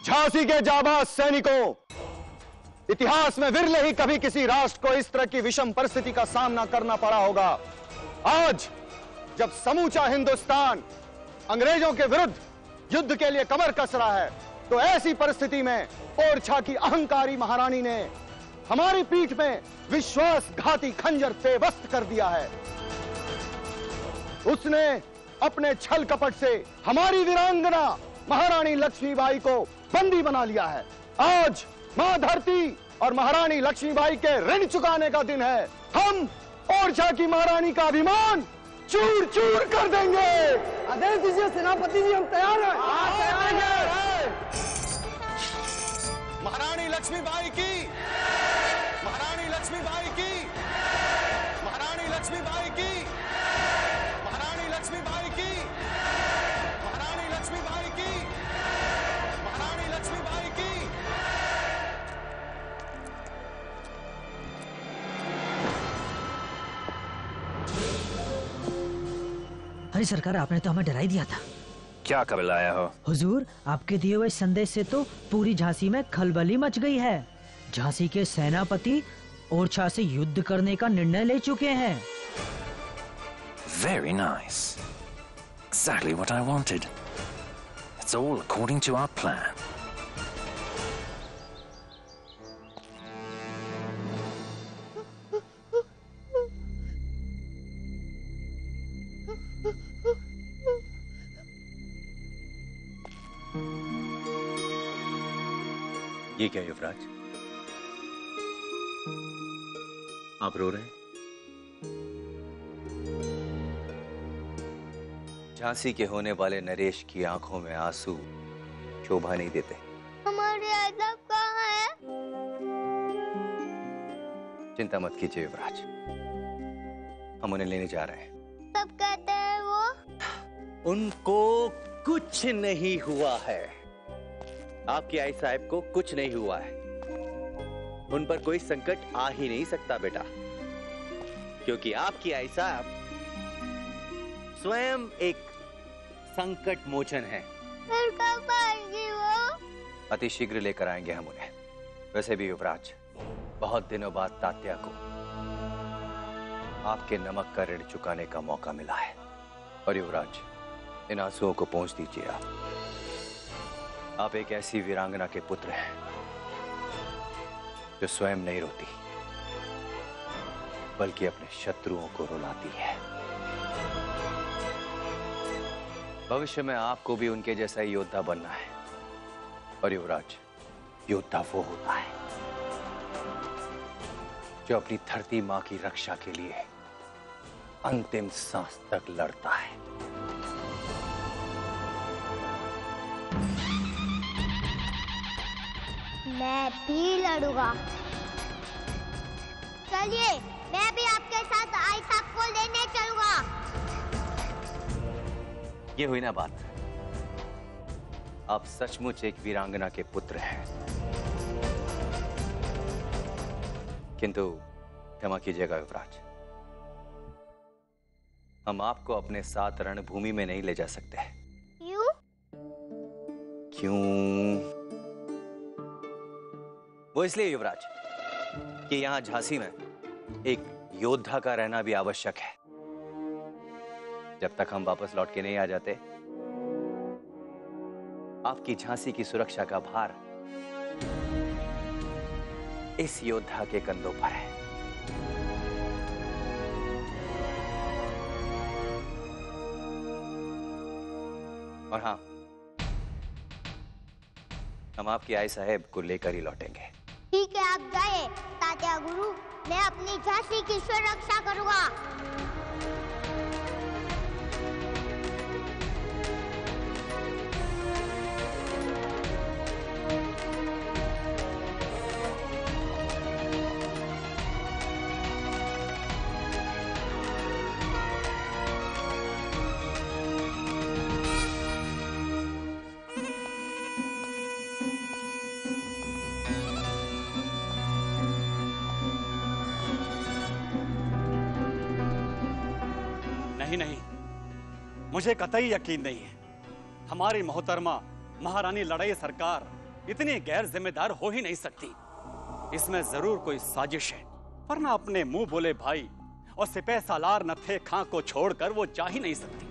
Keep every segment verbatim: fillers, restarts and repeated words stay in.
झांसी के जाबाज सैनिकों, इतिहास में विरले ही कभी किसी राष्ट्र को इस तरह की विषम परिस्थिति का सामना करना पड़ा होगा। आज जब समूचा हिंदुस्तान अंग्रेजों के विरुद्ध युद्ध के लिए कमर कस रहा है, तो ऐसी परिस्थिति में ओरछा की अहंकारी महारानी ने हमारी पीठ में विश्वासघाती खंजर पेवस्त कर दिया है। उसने अपने छल कपट से हमारी वीरांगना महारानी लक्ष्मीबाई को बंदी बना लिया है। आज मां धरती और महारानी लक्ष्मीबाई के ऋण चुकाने का दिन है। हम ओरछा की महारानी का अभिमान चूर चूर कर देंगे। आदेश दीजिए सेनापति जी, हम तैयार हैं। हाँ, तैयार हैं। महारानी लक्ष्मीबाई की, महारानी लक्ष्मीबाई की, महारानी लक्ष्मीबाई की, महारानी लक्ष्मीबाई की, महारानी लक्ष्मीबाई की, महारानी लक्ष्मीबाई की। अरे सरकार, आपने तो हमें डरा ही दिया था। क्या खबर लाया हो? हुजूर, आपके दिए हुए संदेश से तो पूरी झांसी में खलबली मच गई है। झांसी के सेनापति ओरछा से युद्ध करने का निर्णय ले चुके हैं। Very nice. Exactly what I wanted. It's all according to our plan. ये क्या युवराज, आप रो रहे हैं? झांसी के होने वाले नरेश की आंखों में आंसू शोभा नहीं देते। हमारे आदब कहाँ है? चिंता मत कीजिए युवराज, हम उन्हें लेने जा रहे हैं। सब कहते हैं वो उनको कुछ नहीं हुआ है। आपकी आई साहब को कुछ नहीं हुआ है। उन पर कोई संकट आ ही नहीं सकता बेटा, क्योंकि आपकी आई साहब स्वयं एक संकट मोचन है। फिर कब आएगी वो? अति शीघ्र लेकर आएंगे हम उन्हें। वैसे भी युवराज, बहुत दिनों बाद तात्या को आपके नमक का ऋण चुकाने का मौका मिला है। और युवराज, इन आंसुओं को पोंछ दीजिए। आप आप एक ऐसी वीरांगना के पुत्र हैं जो स्वयं नहीं रोती, बल्कि अपने शत्रुओं को रुलाती है। भविष्य में आपको भी उनके जैसा ही योद्धा बनना है। और युवराज, योद्धा वो होता है जो अपनी धरती मां की रक्षा के लिए अंतिम सांस तक लड़ता है। मैं भी लड़ूंगा। चलिए, मैं भी आपके साथ आई साहब को लेने चलूंगा। ये हुई ना बात। आप सचमुच एक वीरांगना के पुत्र हैं, किंतु क्षमा कीजिएगा युवराज, हम आपको अपने साथ रणभूमि में नहीं ले जा सकते। क्यों? क्यों? वो इसलिए युवराज कि यहां झांसी में एक योद्धा का रहना भी आवश्यक है। जब तक हम वापस लौट के नहीं आ जाते, आपकी झांसी की सुरक्षा का भार इस योद्धा के कंधों पर है। और हां, हम आपकी आई साहेब को लेकर ही लौटेंगे। ठीक है, आप जाइए तात्या गुरु, मैं अपनी झांसी की सुरक्षा करूंगा। नहीं नहीं, मुझे कतई यकीन नहीं है। हमारी मोहतरमा महारानी लड़ाई सरकार इतनी गैर जिम्मेदार हो ही नहीं सकती। इसमें जरूर कोई साजिश है, वरना अपने मुंह बोले भाई और सिपह सालार नत्थे खां को छोड़कर वो जा ही नहीं सकती।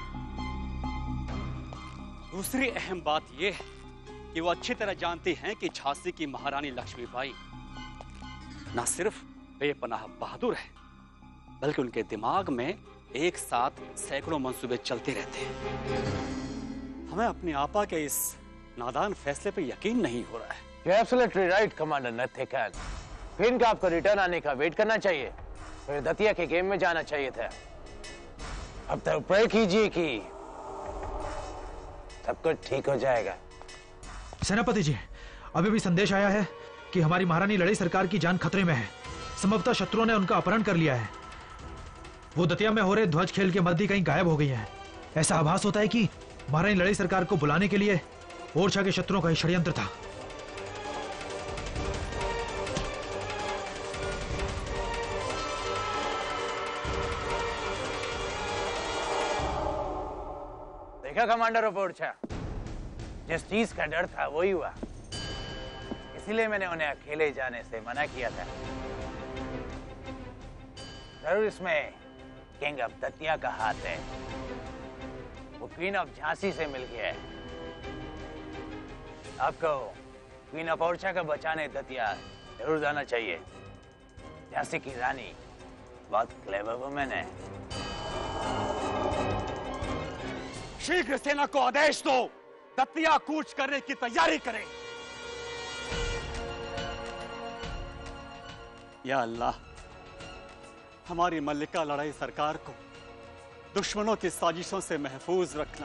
दूसरी अहम बात यह है कि वो अच्छी तरह जानती हैं कि झांसी की महारानी लक्ष्मीबाई ना सिर्फ बेपनाह बहादुर है, बल्कि उनके दिमाग में एक साथ सैकड़ों मंसूबे चलते रहते हैं। हमें अपनी आपा के इस नादान फैसले पे यकीन नहीं हो रहा है। You're absolutely right, commander Natthe Khan. फिर का आपको रिटर्न आने का वेट करना चाहिए, फिर दतिया के गेम में जाना चाहिए था। अब तक प्रे कीजिए कि सब कुछ ठीक हो जाएगा। सेनापति जी, अभी भी संदेश आया है कि हमारी महारानी लड़ाई सरकार की जान खतरे में है। संभवतः शत्रुओं ने उनका अपहरण कर लिया है। वो दतिया में हो रहे ध्वज खेल के मध्य कहीं गायब हो गई है। ऐसा आभास होता है कि महारानी लड़ाई सरकार को बुलाने के लिए ओरछा के शत्रुओं का ही षड्यंत्र था। देखा कमांडर ऑफ ओरछा, जिस चीज का डर था वही हुआ। इसीलिए मैंने उन्हें अकेले जाने से मना किया था। जरूर इसमें किंग ऑफ दतिया का हाथ है। वो क्वीन ऑफ झांसी से मिल गया है। आपको क्वीन ऑफ ओरछा को बचाने दतिया जरूर जाना चाहिए। झांसी की रानी बहुत क्लेवर वुमेन है। शीघ्र सेना को आदेश दो, दतिया कूच करने की तैयारी करें। या अल्लाह, हमारी मल्लिका लड़ाई सरकार को दुश्मनों की साजिशों से महफूज रखना।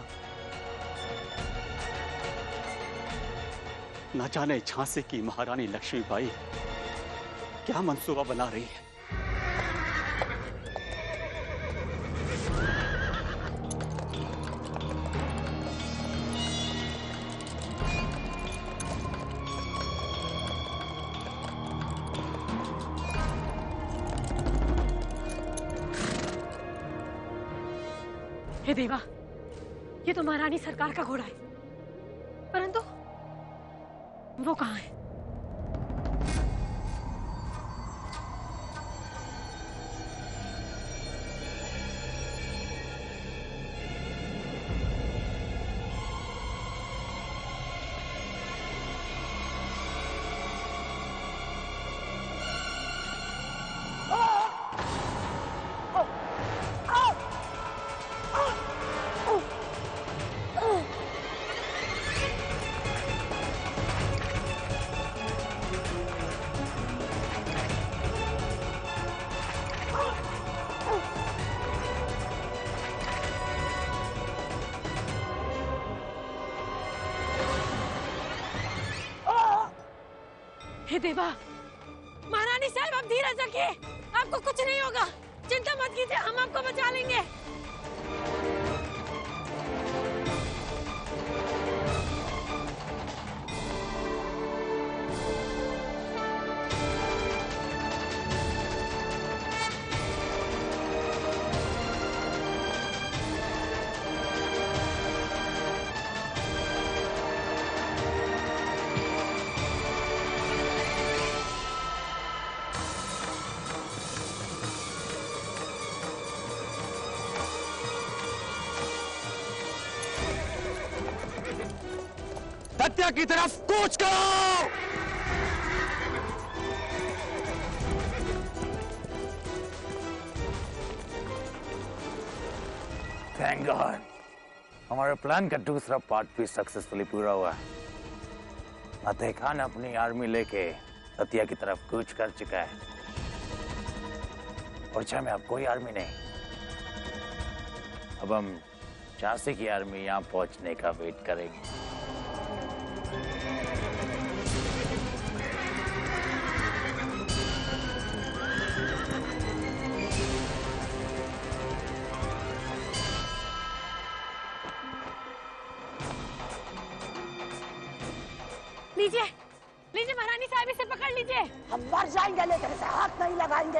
न जाने झांसी की महारानी लक्ष्मीबाई क्या मंसूबा बना रही है। हे देवा, ये तो महारानी सरकार का घोड़ा है, परंतु वो कहाँ है? हे देवा, महारानी साहब आप धीरज रखिए, आपको कुछ नहीं होगा, चिंता मत कीजिए, हम आपको बचा लेंगे। दतिया की तरफ कूच करो। थैंक गॉड, हमारे प्लान का दूसरा पार्ट भी सक्सेसफुली पूरा हुआ। नत्थे खान अपनी आर्मी लेके दतिया की तरफ कूच कर चुका है। ओरछा में अब कोई आर्मी नहीं। अब हम झांसी की आर्मी यहाँ पहुंचने का वेट करेंगे। लीजिए, लीजिए महारानी साहब, इसे पकड़ लीजिए। हम मर जाएंगे लेकिन इसे हाथ नहीं लगाएंगे।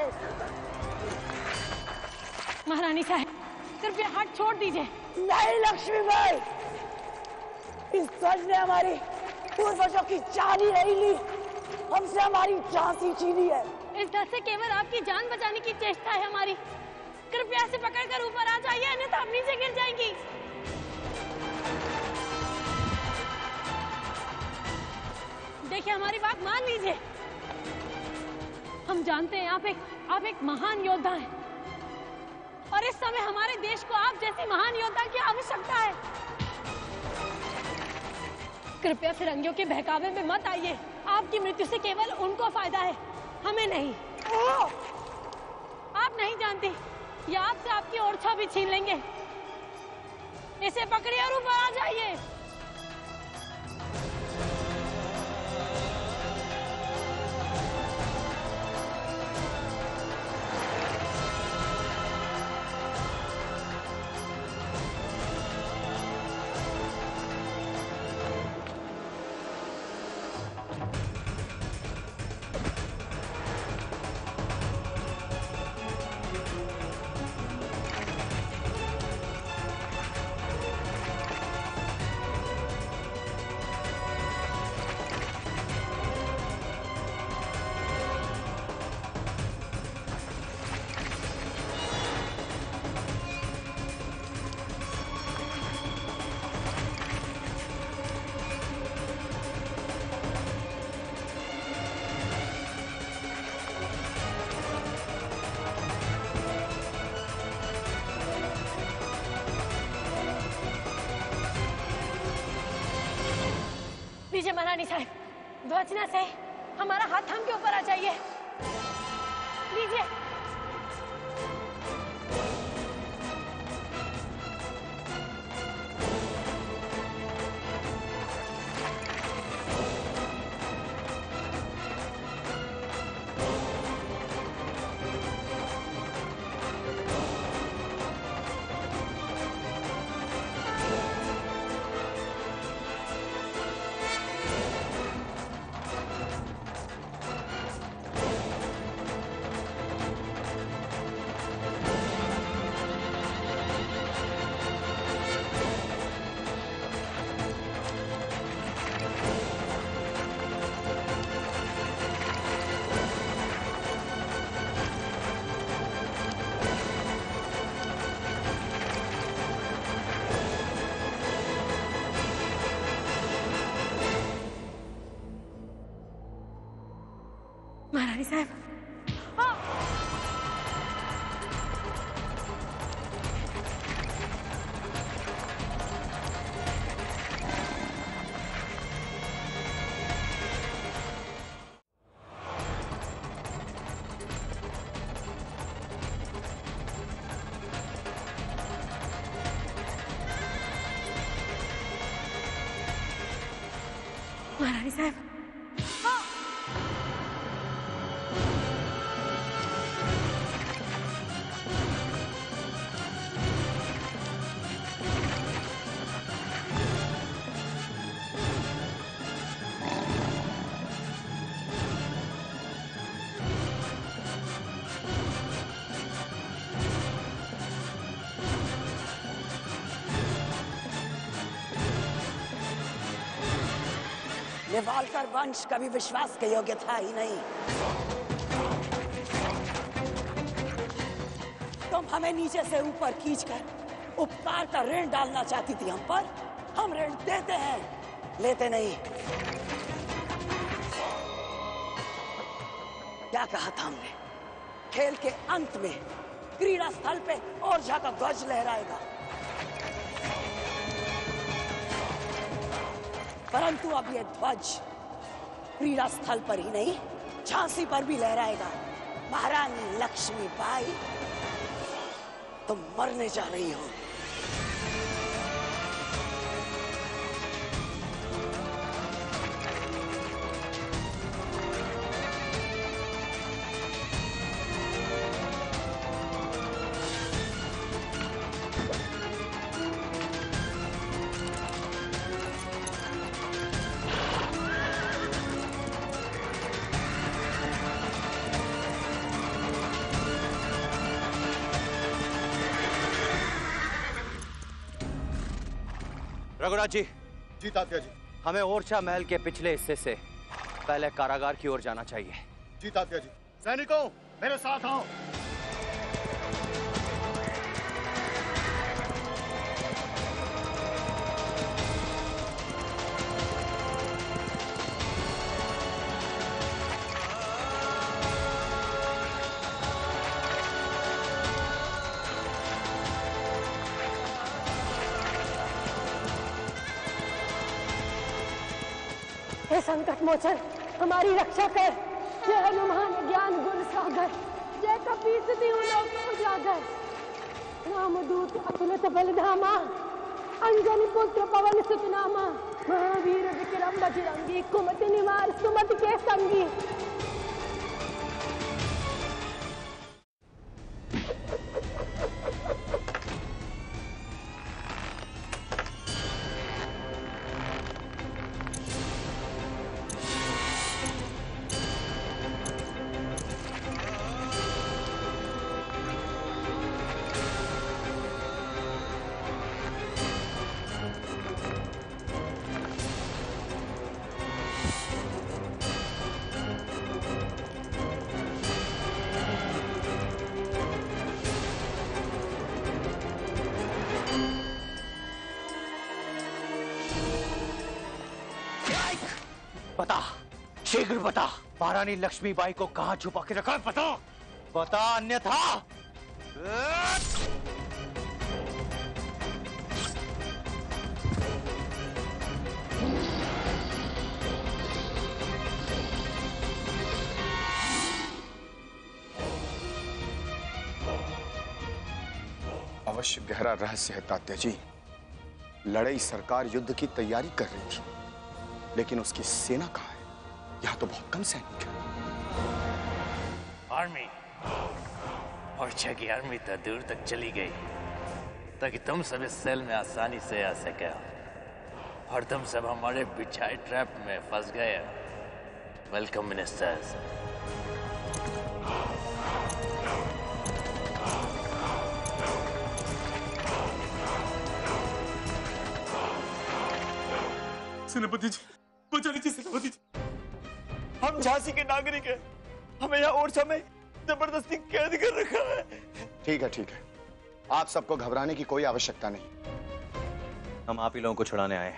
महारानी साहब, कृपया हाथ छोड़ दीजिए। नहीं लक्ष्मीबाई, इस ध्वज ने हमारी पूर्वजों की जान ही नहीं ली, हमसे हमारी झांसी छीनी है। इस डर से केवल आपकी जान बचाने की चेष्टा है हमारी। कृपया से पकड़कर ऊपर आ जाइए, अन्यथा आप नीचे गिर जाएंगी। देखिए, हमारी बात मान लीजिए। हम जानते हैं आप एक आप एक महान योद्धा हैं और इस समय हमारे देश को आप जैसी महान योद्धा की आवश्यकता है। कृपया फिरंगियों के बहकावे में मत आइए। आपकी मृत्यु से केवल उनको फायदा है, हमें नहीं। आप नहीं जानती, या आपसे आपकी ओरछा भी छीन लेंगे। इसे पकड़िए और ऊपर आ जाइए। लीजिए महारानी साहब, ध्वजना से हमारा हाथ थाम के ऊपर आ जाइए। लीजिए। महारानी साहब, महारानी साहब, निवालकर वंश कभी विश्वास के योग्य था ही नहीं। तुम हमें नीचे से ऊपर खींचकर उपकार का ऋण डालना चाहती थी हम पर। हम ऋण देते हैं, लेते नहीं। क्या कहा था हमने? खेल के अंत में क्रीड़ा स्थल पे ओरछा का ध्वज लहराएगा, परंतु अब यह ध्वज क्रीड़ा स्थल पर ही नहीं, झांसी पर भी लहराएगा। महारानी लक्ष्मीबाई, तुम मरने जा रही हो। रघुराज जी। जी तात्या जी। हमें ओरछा महल के पिछले हिस्से से पहले कारागार की ओर जाना चाहिए। जी तात्या जी। सैनिकों, मेरे साथ आओ। हे संकट मोचन, हमारी रक्षा कर। जय हनुमान ज्ञान गुण सागर, जय कपीसति लोक उजागर। रामदूत अतुलित बलधामा, अंजनी पुत्र पवन सुत नामा। महावीर विक्रम बजरंगी, कुमति निवार सुमति के संगी। बता, शीघ्र बता, महारानी लक्ष्मीबाई को कहां छुपा के रखा है? बता, बता, अन्यथा अवश्य गहरा रहस्य है तात्या जी। लड़ाई सरकार युद्ध की तैयारी कर रही थी, लेकिन उसकी सेना कहां है? यहां तो बहुत कम सैनिक है। आर्मी, ओरछा की आर्मी तो दूर तक चली गई ताकि तुम सब इस सेल में आसानी से आ सके, और तुम सब हमारे बिछाए ट्रैप में फंस गए। Welcome ministers. सेनापति जी, बचा लीजिए सेनापति जी। हम झांसी के नागरिक हैं, हमें यहाँ ओरछा में जबरदस्ती कैद कर रखा है। ठीक है, ठीक है, आप सबको घबराने की कोई आवश्यकता नहीं। हम आप ही लोगों को छुड़ाने आए हैं।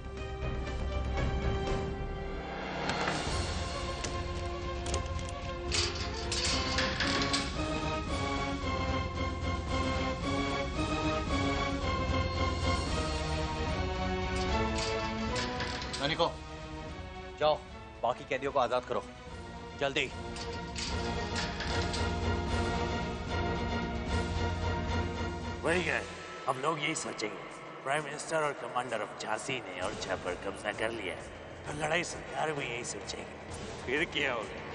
सैनिकों, जाओ, बाकी कैदियों को आजाद करो, जल्दी। वही है, हम लोग यही सोचेंगे। प्राइम मिनिस्टर और कमांडर ऑफ झांसी ने ओरछा पर कब्जा कर लिया है, तो लड़ाई सरकार भी यही सोचेगी। फिर क्या होगा?